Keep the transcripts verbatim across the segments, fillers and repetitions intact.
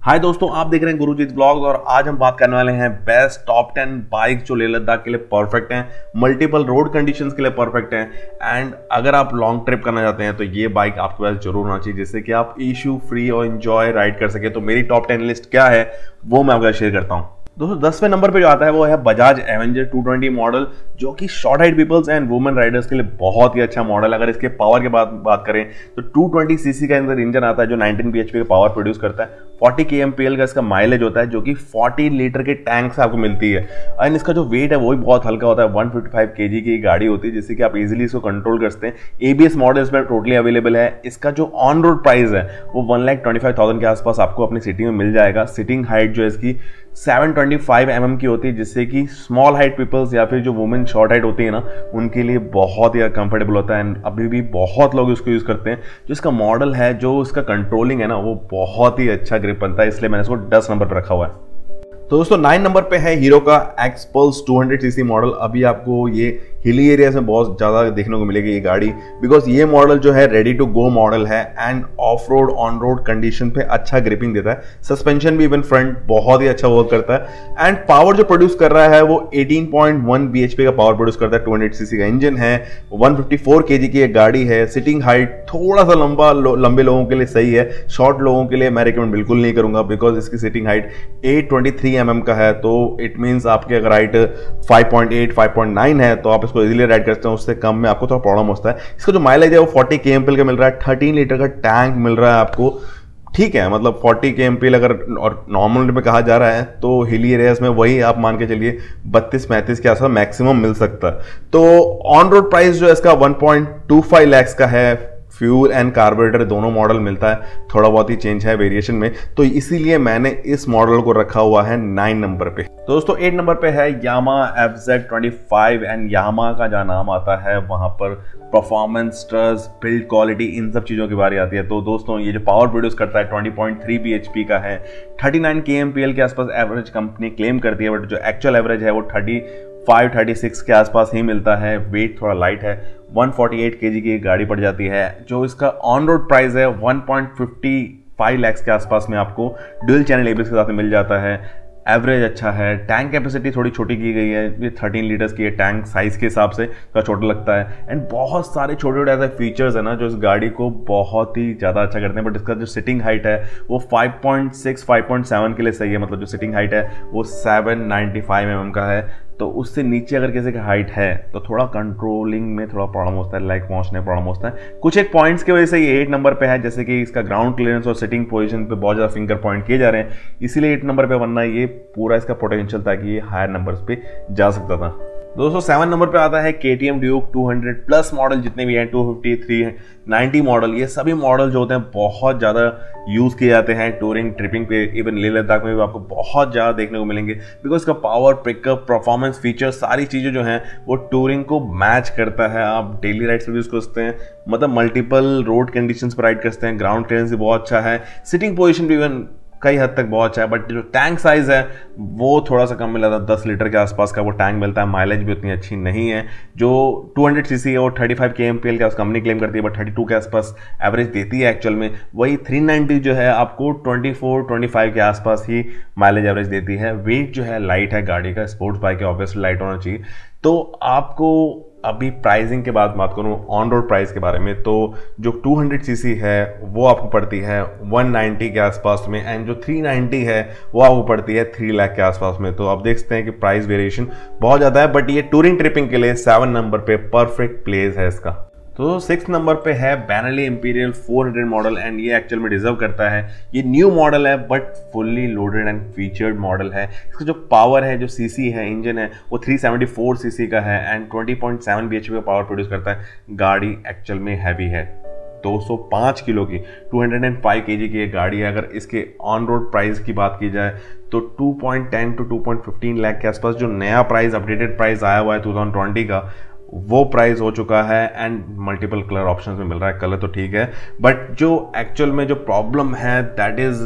हाय दोस्तों, आप देख रहे हैं गुरुजीत ब्लॉग्स और आज हम बात करने वाले हैं बेस्ट टॉप टेन बाइक जो लेह लद्दाख के लिए परफेक्ट हैं, मल्टीपल रोड कंडीशंस के लिए परफेक्ट हैं एंड अगर आप लॉन्ग ट्रिप करना चाहते हैं तो ये बाइक आपके पास जरूर होना चाहिए जिससे कि आप इशू फ्री और एंजॉय राइड कर सके। तो मेरी टॉप टेन लिस्ट क्या है वो मैं आपके साथ शेयर करता हूँ। दोस्तों दसवें नंबर पे जो आता है वो है Bajaj Avenger two twenty model, जो कि short height peoples and women riders के लिए बहुत ही अच्छा मॉडल है। अगर इसके पावर के बात बात करें तो टू ट्वेंटी सीसी का अंदर इंजन आता है जो नाइनटीन बीएचपी का पावर प्रोड्यूस करता है। फोर्टी केएमपीएल का इसका माइलेज होता है जो कि फोर्टी लीटर के टैंक से आपको मिलती है एंड इसका जो वेट है वो भी बहुत हल्का होता है। वन फिफ्टी फाइव केजी की गाड़ी होती है जिससे कि आप इजीली इसको कंट्रोल कर सकते हैं। एबीएस मॉडल इसमें टोटली अवेलेबल है। इसका जो ऑन रोड प्राइस है वो one lakh twenty five thousand के आसपास आपको अपनी सिटी में मिल जाएगा। सिटिंग हाइट जो है इसकी seven twenty five M M की होती है जिससे कि स्मॉल हाइट पीपल्स या फिर जो वुमेन शॉर्ट हाइट होती है ना उनके लिए बहुत ही कंफर्टेबल होता है एंड अभी भी बहुत लोग इसको यूज करते हैं। जो इसका मॉडल है, जो इसका कंट्रोलिंग है ना, वो बहुत ही अच्छा ग्रिप बनता है, इसलिए मैंने इसको दस नंबर पर रखा हुआ है। तो दोस्तों नाइन नंबर पे है हीरो का X Pulse two hundred CC model. अभी आपको ये हिली एरियाज में बहुत ज़्यादा देखने को मिलेगी ये गाड़ी, बिकॉज ये मॉडल जो है रेडी टू गो मॉडल है and off road on road condition पे अच्छा ग्रिपिंग देता है। सस्पेंशन भी इवन फ्रंट बहुत ही अच्छा वर्क करता है एंड पावर जो प्रोड्यूस कर रहा है वो एटीन पॉइंट वन बीएचपी का पावर प्रोड्यूस करता है। टू हंड्रेड सीसी का इंजन है, वन फिफ्टी फोर केजी की एक गाड़ी है। सिटिंग हाइट थोड़ा सा लंबा लो, लंबे लोगों के लिए सही है, शॉर्ट लोगों के लिए मैं रिकमेंड बिल्कुल नहीं करूंगा बिकॉज इसकी sitting height eight twenty three M M का है। तो इट मीन्स आपके अगर height five point eight five point nine है तो आप इसको इजीली राइड कर सकते हैं, उससे कम में आपको थोड़ा प्रॉब्लम होता है। इसका जो माइलेज है वो फोर्टी केएमपीएल का मिल रहा है, थर्टीन लीटर का टैंक मिल रहा है आपको। ठीक है, मतलब फोर्टी केएमपीएल अगर और नॉर्मल में कहा जा रहा है तो हिली एरियाज में वही आप मान के चलिए बत्तीस पैंतीस के आसपास मैक्सिमम मिल सकता है। तो ऑन रोड प्राइस जो है इसका one point two five lakh का है। फ्यूल एंड कार्बोरेटर दोनों मॉडल मिलता है, थोड़ा बहुत ही चेंज है वेरिएशन में, तो इसीलिए मैंने इस मॉडल को रखा हुआ है नाइन नंबर पे। तो दोस्तों एट नंबर पे है Yamaha F Z twenty five and Yamaha का जहाँ नाम आता है वहां पर परफॉर्मेंस, ट्रस्ट, बिल्ड क्वालिटी, इन सब चीज़ों की बारी आती है। तो दोस्तों ये जो पावर प्रोड्यूस करता है ट्वेंटी पॉइंट थ्री बीएचपी का है, थर्टी नाइन केएमपीएल के आसपास एवरेज कंपनी क्लेम करती है, बट जो एक्चुअल एवरेज है वो थर्टी फाइव थर्टी सिक्स के आसपास ही मिलता है। वेट थोड़ा लाइट है, वन फोर्टी एट केजी की गाड़ी पड़ जाती है। जो इसका ऑन रोड प्राइस है one point fifty five lakh के आसपास में आपको डुअल चैनल एबीएस के साथ मिल जाता है। एवरेज अच्छा है, टैंक कैपेसिटी थोड़ी छोटी की गई है, ये थर्टीन लीटर्स की है, टैंक साइज के हिसाब से थोड़ा छोटा लगता है एंड बहुत सारे छोटे छोटे ऐसे फीचर्स है ना जो इस गाड़ी को बहुत ही ज़्यादा अच्छा करते हैं। बट इसका जो सिटिंग हाइट है वो five point six five point seven के लिए सही है, मतलब जो सिटिंग हाइट है वो seven ninety five M M का है। तो उससे नीचे अगर किसी का हाइट है तो थोड़ा कंट्रोलिंग में थोड़ा प्रॉब्लम होता है, लाइक पहुंचने में प्रॉब्लम होता है। कुछ एक पॉइंट्स की वजह से ये एट नंबर पे है, जैसे कि इसका ग्राउंड क्लियरेंस और सिटिंग पोजीशन पे बहुत ज़्यादा फिंगर पॉइंट किए जा रहे हैं, इसीलिए एट नंबर पे, वरना ये पूरा इसका पोटेंशियल था कि ये हायर नंबर्स पे जा सकता था। दोस्तों सेवन नंबर पे आता है KTM Duke two hundred plus model, जितने भी हैं two fifty, three ninety model, ये सभी मॉडल जो होते हैं बहुत ज़्यादा यूज़ किए जाते हैं टूरिंग ट्रिपिंग पे। इवन लेह लद्दाख में भी आपको बहुत ज़्यादा देखने को मिलेंगे बिकॉज इसका पावर, पिकअप, परफॉर्मेंस, फीचर, सारी चीज़ें जो हैं वो टूरिंग को मैच करता है। आप डेली राइड्स पर यूज़ कर सकते हैं, मतलब मल्टीपल रोड कंडीशंस पर राइड कर सकते हैं। ग्राउंड क्लियरेंस भी बहुत अच्छा है, सिटिंग पोजिशन भी इवन कई हद तक बहुत अच्छा है। बट जो टैंक साइज है वो थोड़ा सा कम मिला था, दस लीटर के आसपास का वो टैंक मिलता है। माइलेज भी उतनी अच्छी नहीं है। जो टू हंड्रेड सीसी है वो थर्टी फाइव केएमपीएल का कंपनी क्लेम करती है, बट थर्टी टू के आसपास एवरेज देती है एक्चुअल में। वही थ्री नाइन्टी जो है आपको ट्वेंटी फोर ट्वेंटी फाइव के आसपास ही माइलेज एवरेज देती है। वेट जो है लाइट है, गाड़ी का स्पोर्ट्स बाइक है, ऑब्वियसली लाइट होना चाहिए। तो आपको अभी प्राइसिंग के बाद बात करूँ ऑन रोड प्राइस के बारे में, तो जो टू हंड्रेड सीसी है वो आपको पड़ती है वन नाइन्टी के आसपास में एंड जो थ्री नाइन्टी है वो आपको पड़ती है थ्री लाख के आसपास में। तो आप देख सकते हैं कि प्राइस वेरिएशन बहुत ज़्यादा है, बट ये टूरिंग ट्रिपिंग के लिए सेवन नंबर पे परफेक्ट प्लेस है इसका। तो सिक्स नंबर पे है Benelli Imperiale four hundred model and ये एक्चुअल में डिजर्व करता है। ये न्यू मॉडल है but fully loaded and featured model है। इसका जो पावर है, जो सीसी है, इंजन है, वो थ्री सेवेंटी फोर सीसी का है and twenty point seven BHP का पावर प्रोड्यूस करता है। गाड़ी एक्चुअल में हैवी है, दो सौ पाँच किलो की, टू हंड्रेड फाइव केजी की एक गाड़ी है। अगर इसके ऑन रोड प्राइस की बात की जाए तो two point ten to two point fifteen lakh के आसपास जो नया प्राइस, अपडेटेड प्राइस आया हुआ है टू थाउजेंड ट्वेंटी का, वो प्राइस हो चुका है एंड मल्टीपल कलर ऑप्शंस में मिल रहा है। कलर तो ठीक है, बट जो एक्चुअल में जो प्रॉब्लम है दैट इज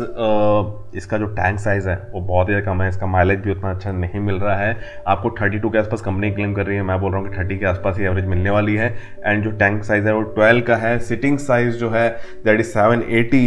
इसका जो टैंक साइज है वो बहुत ही कम है। इसका माइलेज भी उतना अच्छा नहीं मिल रहा है। आपको थर्टी टू के आसपास कंपनी क्लेम कर रही है, मैं बोल रहा हूँ कि थर्टी के आसपास ही एवरेज मिलने वाली है। एंड जो टैंक साइज है वो ट्वेल्व का है। सिटिंग साइज जो है that is seven eighty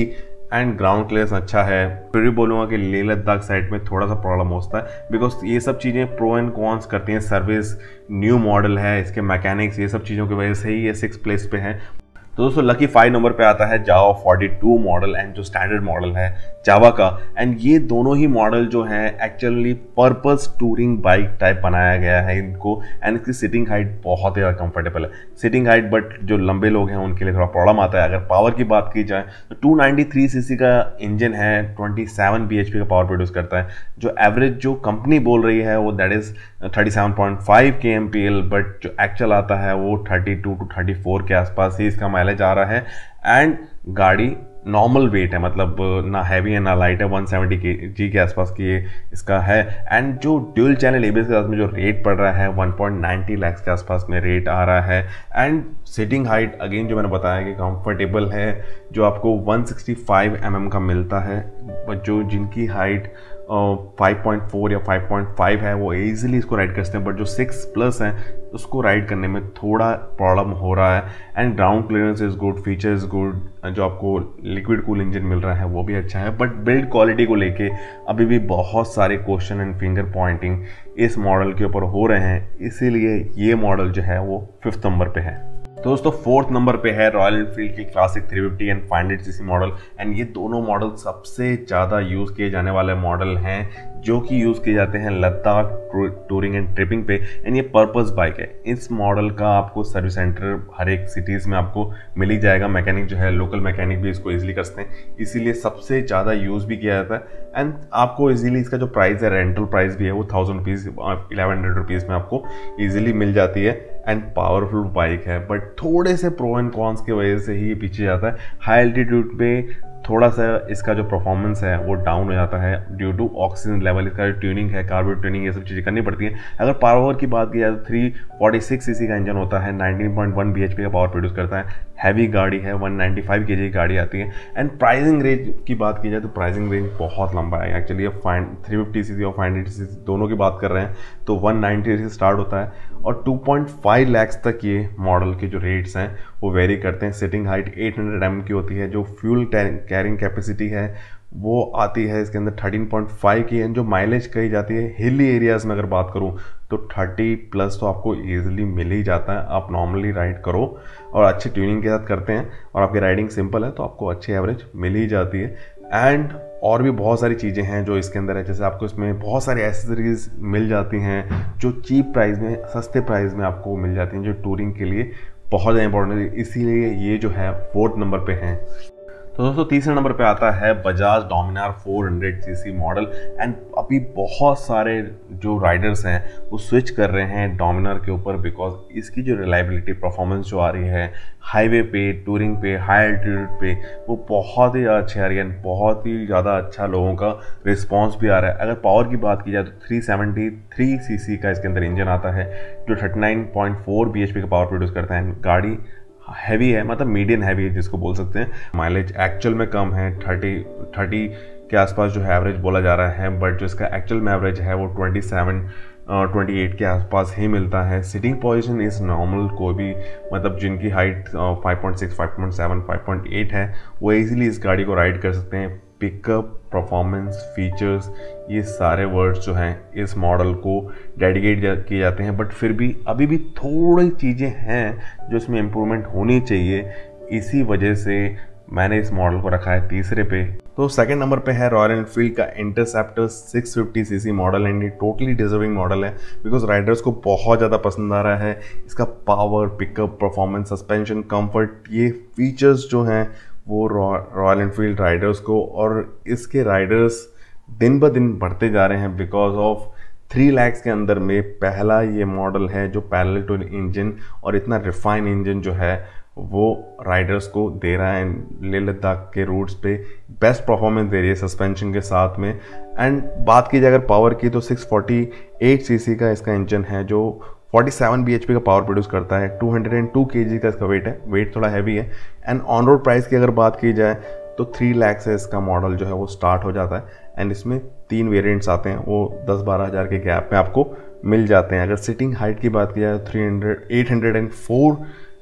and ground clearance अच्छा है। फिर भी बोलूँगा कि लेह लद्दाख साइड में थोड़ा सा प्रॉब्लम होता है, बिकॉज ये सब चीज़ें प्रो एंड कॉन्स करती हैं। सर्विस, न्यू मॉडल है, इसके मैकेनिक्स, ये सब चीज़ों की वजह से ही ये सिक्स प्लेस पे है। तो दोस्तों लकी फाइव नंबर पे आता है Jawa forty two model and जो स्टैंडर्ड मॉडल है जावा का। एंड ये दोनों ही मॉडल जो है actually purpose touring bike type बनाया गया है इनको। एंड इसकी सिटिंग हाइट बहुत ही ज़्यादा कंफर्टेबल है सिटिंग हाइट, बट जो लंबे लोग हैं उनके लिए थोड़ा प्रॉब्लम आता है। अगर पावर की बात की जाए तो टू नाइंटी थ्री सीसी का इंजन है, ट्वेंटी सेवन बीएचपी का पावर प्रोड्यूस करता है। जो एवरेज जो कंपनी बोल रही है वो that is thirty seven point five K M P L, but जो एक्चुअल आता है वो thirty two to thirty four के आसपास ही इसका माइलेज आ रहा है। एंड गाड़ी नॉर्मल वेट है, मतलब ना हैवी है ना लाइट है, वन सेवेंटी के जी के आसपास की ये इसका है। एंड जो ड्यूल चैनल एबीएस के साथ में जो रेट पड़ रहा है वन पॉइंट नाइंटी लाख के आसपास में रेट आ रहा है। एंड सिटिंग हाइट अगेन जो मैंने बताया कि कंफर्टेबल है, जो आपको one sixty five M M का मिलता है, बट जो जिनकी हाइट फाइव पॉइंट फोर या फाइव पॉइंट फाइव है वो इजीली इसको राइड कर सकते हैं, बट जो सिक्स प्लस है उसको राइड करने में थोड़ा प्रॉब्लम हो रहा है। And ground clearance is good, feature is good, जो आपको लिक्विड कूल इंजन मिल रहा है वो भी अच्छा है, बट बिल्ड क्वालिटी को लेके अभी भी बहुत सारे क्वेश्चन एंड फिंगर पॉइंटिंग इस मॉडल के ऊपर हो रहे हैं, इसीलिए ये मॉडल जो है वो फिफ्थ नंबर पे है। तो दोस्तों फोर्थ नंबर पे है रॉयल एनफील्ड की Classic three fifty and five hundred CC model. And ये दोनों मॉडल सबसे ज़्यादा यूज़ किए जाने वाले मॉडल हैं, जो कि यूज़ किए जाते हैं लद्दाख टूरिंग एंड ट्रिपिंग पे। एंड ये पर्पस बाइक है। इस मॉडल का आपको सर्विस सेंटर हर एक सिटीज़ में आपको मिल ही जाएगा। मैकेनिक जो है लोकल मैकेनिक भी इसको ईजिली कर सकते हैं, इसीलिए सबसे ज़्यादा यूज़ भी किया जाता है। एंड आपको ईजिली इसका जो प्राइस है, रेंटल प्राइस भी है वो thousand rupees eleven hundred rupees में आपको ईजिली मिल जाती है। एंड पावरफुल बाइक है, बट थोड़े से प्रो एंड कॉन्स की वजह से ही पीछे जाता है। हाई एल्टीट्यूड पे थोड़ा सा इसका जो परफॉर्मेंस है वो डाउन हो जाता है ड्यू टू ऑक्सीजन लेवल। इसका जो ट्यूनिंग है, कार्बोरेट ट्यूनिंग, ये सब चीज़ें करनी पड़ती हैं। अगर पावर की बात की जाए तो थ्री फोर्टी सिक्स सीसी का इंजन होता है, नाइनटीन पॉइंट वन बीएचपी का पावर प्रोड्यूस करता है। हैवी गाड़ी है, वन नाइंटी फाइव केजी की गाड़ी आती है। एंड प्राइसिंग रेंज की बात की जाए तो प्राइसिंग रेंज बहुत लंबा है एक्चुअली। ये फाइन थ्री फिफ्टी सीसी और फाइव हंड्रेड सीसी दोनों की बात कर रहे हैं तो वन नाइंटी से स्टार्ट होता है और टू पॉइंट फाइव लैक्स तक ये मॉडल के जो रेट्स हैं वो वेरी करते हैं। Sitting height eight hundred M की होती है। जो फ्यूल कैरिंग कैपेसिटी है वो आती है इसके अंदर थर्टीन पॉइंट फाइव की। जो माइलेज कही जाती है हिली एरियाज़ में अगर बात करूं तो थर्टी प्लस तो आपको ईजिली मिल ही जाता है। आप नॉर्मली राइड करो और अच्छी ट्यूनिंग के साथ करते हैं और आपकी राइडिंग सिंपल है तो आपको अच्छी एवरेज मिल ही जाती है। एंड और भी बहुत सारी चीज़ें हैं जो इसके अंदर है, जैसे आपको इसमें बहुत सारी एसेसरीज मिल जाती हैं जो चीप प्राइस में, सस्ते प्राइस में आपको मिल जाती हैं, जो टूरिंग के लिए बहुत ज़्यादा इंपॉर्टेंट है। इसीलिए ये जो है फोर्थ नंबर पे है। तो दोस्तों तीसरे नंबर पे आता है Bajaj Dominar four hundred CC model. And अभी बहुत सारे जो राइडर्स हैं वो स्विच कर रहे हैं डोमिनार के ऊपर, बिकॉज इसकी जो रिलायबिलिटी परफॉर्मेंस जो आ रही है हाईवे पे, टूरिंग पे, हाई एल्टीट्यूड पे, वो बहुत ही अच्छी आ रही है। बहुत ही ज़्यादा अच्छा लोगों का रिस्पॉन्स भी आ रहा है। अगर पावर की बात की जाए तो थ्री सेवेंटी थ्री सीसी का इसके अंदर इंजन आता है जो thirty nine point four BHP का पावर प्रोड्यूस करता है। गाड़ी हैवी है, मतलब मीडियम हैवी है जिसको बोल सकते हैं। माइलेज एक्चुअल में कम है, थर्टी थर्टी के आसपास जो है एवरेज बोला जा रहा है, बट जो इसका एक्चुअल में एवरेज है वो ट्वेंटी सेवन ट्वेंटी एट के आसपास ही मिलता है। सिटिंग पोजीशन इज नॉर्मल, कोई भी मतलब जिनकी height five point six, five point seven, five point eight है वो इजीली इस गाड़ी को राइड कर सकते हैं। पिकअप, परफॉर्मेंस, फीचर्स, ये सारे वर्ड्स जो हैं इस मॉडल को डेडिकेट जा, किए जाते हैं, बट फिर भी अभी भी थोड़ी चीज़ें हैं जो इसमें इम्प्रूवमेंट होनी चाहिए। इसी वजह से मैंने इस मॉडल को रखा है तीसरे पे। तो सेकंड नंबर पे है रॉयल एनफील्ड का Interceptor six fifty CC model. And ये टोटली डिजर्विंग मॉडल है बिकॉज राइडर्स को बहुत ज़्यादा पसंद आ रहा है। इसका power, pickup, performance, suspension, comfort, ये फीचर्स जो हैं वो रॉयल एनफील्ड राइडर्स को, और इसके राइडर्स दिन ब दिन बढ़ते जा रहे हैं बिकॉज ऑफ थ्री लैक्स के अंदर में पहला ये मॉडल है जो पैरेलल टू इंजन और इतना रिफाइन इंजन जो है वो राइडर्स को दे रहा है। लेह लद्दाख के रूट्स पे बेस्ट परफॉर्मेंस दे रही है सस्पेंशन के साथ में। एंड बात की जाए अगर पावर की तो सिक्स फोर्टी एट सीसी का इसका इंजन है जो फोर्टी सेवन बीएचपी का पावर प्रोड्यूस करता है। टू हंड्रेड टू केजी का इसका वेट है, वेट थोड़ा हैवी है। एंड ऑन रोड प्राइस की अगर बात की जाए तो थ्री लैख से इसका मॉडल जो है वो स्टार्ट हो जाता है। एंड इसमें तीन वेरिएंट्स आते हैं, वो दस बारह हज़ार के गैप में आपको मिल जाते हैं। अगर सिटिंग हाइट की बात की जाए तो three hundred eight hundred and four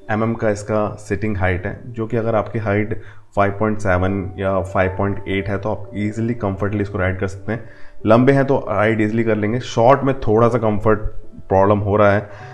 M M का इसका सिटिंग हाइट है, जो कि अगर आपकी हाइट फाइव पॉइंट सेवन या फाइव पॉइंट एट है तो आप इजीली कंफर्टली इसको राइड कर सकते हैं। लंबे हैं तो राइड इजीली कर लेंगे, शॉर्ट में थोड़ा सा कंफर्ट प्रॉब्लम हो रहा है।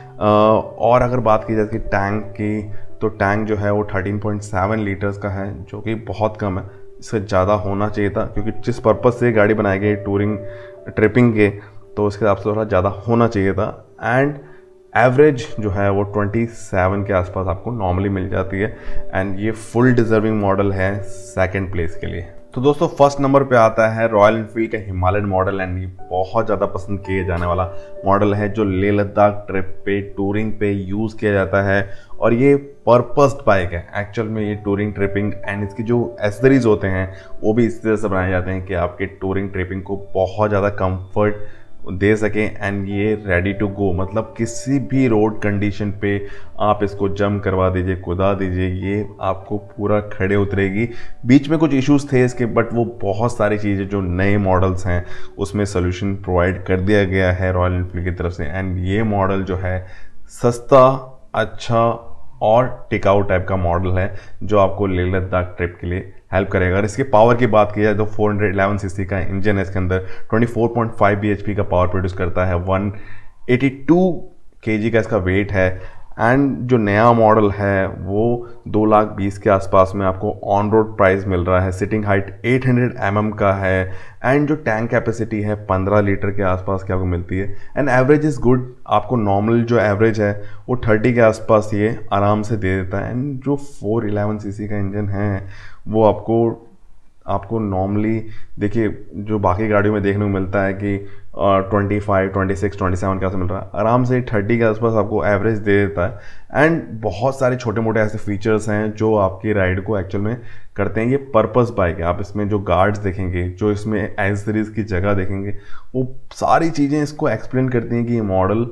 और अगर बात की जाए कि टैंक की, तो टैंक जो है वो थर्टीन पॉइंट सेवन लीटर्स का है, जो कि बहुत कम है, इससे ज़्यादा होना चाहिए था, क्योंकि जिस पर्पज़ से गाड़ी बनाई गई टूरिंग ट्रिपिंग के, तो उसके हिसाब से थोड़ा ज़्यादा होना चाहिए था। एंड एवरेज जो है वो सत्ताईस के आसपास आपको नॉर्मली मिल जाती है, एंड ये फुल डिजर्विंग मॉडल है सेकंड प्लेस के लिए। तो दोस्तों फर्स्ट नंबर पे आता है रॉयल एनफील्ड का हिमालयन मॉडल, एंड ये बहुत ज़्यादा पसंद किए जाने वाला मॉडल है, जो लेह लद्दाख ट्रिप पे टूरिंग पे यूज़ किया जाता है। और ये पर्पस्ड बाइक है एक्चुअल में, ये टूरिंग ट्रिपिंग एंड इसकी जो एसेसरीज होते हैं वो भी इस तरह से बनाए जाते हैं कि आपके टूरिंग ट्रिपिंग को बहुत ज़्यादा कंफर्ट दे सकें, एंड ये रेडी टू गो, मतलब किसी भी रोड कंडीशन पे आप इसको जंप करवा दीजिए, कुदा दीजिए, ये आपको पूरा खड़े उतरेगी। बीच में कुछ इश्यूज थे इसके, बट वो बहुत सारी चीज़ें जो नए मॉडल्स हैं उसमें सोल्यूशन प्रोवाइड कर दिया गया है रॉयल एनफील्ड की तरफ से। एंड ये मॉडल जो है सस्ता, अच्छा और टिकाऊ टाइप का मॉडल है, जो आपको लेह लद्दाख ट्रिप के लिए हेल्प करेगा। अगर इसके पावर की बात की जाए तो फोर हंड्रेड इलेवन सीसी का इंजन है इसके अंदर, twenty four point five BHP का पावर प्रोड्यूस करता है, वन एटी टू केजी का इसका वेट है। एंड जो नया मॉडल है वो दो लाख बीस के आसपास में आपको ऑन रोड प्राइस मिल रहा है। Sitting height eight hundred M M का है, एंड जो टैंक कैपेसिटी है पंद्रह लीटर के आसपास की आपको मिलती है। एंड एवरेज इज़ गुड, आपको नॉर्मल जो एवरेज है वो थर्टी के आसपास ये आराम से दे देता है। एंड जो फोर इलेवन सी सी का इंजन है वो आपको आपको नॉर्मली देखिए जो बाकी गाड़ियों में देखने को मिलता है कि twenty five twenty six twenty seven के आसपास मिल रहा है, आराम से थर्टी के आसपास आपको एवरेज दे देता है। एंड बहुत सारे छोटे मोटे ऐसे फीचर्स हैं जो आपकी राइड को एक्चुअल में करते हैं। ये पर्पस बाइक है, आप इसमें जो गार्ड्स देखेंगे, जो इसमें एसेसरीज की जगह देखेंगे, वो सारी चीज़ें इसको एक्सप्लेन करती हैं कि ये model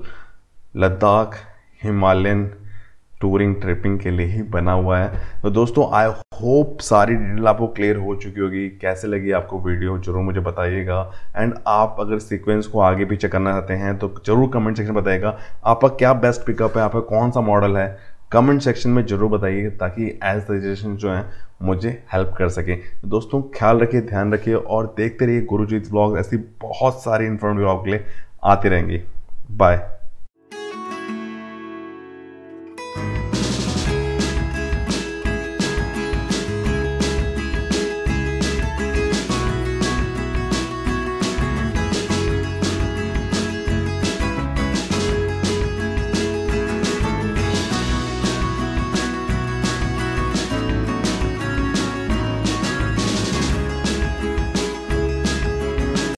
Ladakh Himalayan touring tripping के लिए ही बना हुआ है। तो दोस्तों आई होप सारी डिटेल आपको क्लियर हो चुकी होगी। कैसे लगी आपको वीडियो जरूर मुझे बताइएगा, एंड आप अगर सीक्वेंस को आगे पीछे करना चाहते हैं तो जरूर कमेंट सेक्शन में बताइएगा आपका क्या बेस्ट पिकअप है, आपका कौन सा मॉडल है, कमेंट सेक्शन में जरूर बताइए, ताकि एज सजेशन जो है मुझे हेल्प कर सकें। दोस्तों ख्याल रखिए, ध्यान रखिए और देखते रहिए गुरुजीत व्लॉग, ऐसी बहुत सारी इन्फॉर्मेटिव आपके लिए आती रहेंगी। बाय।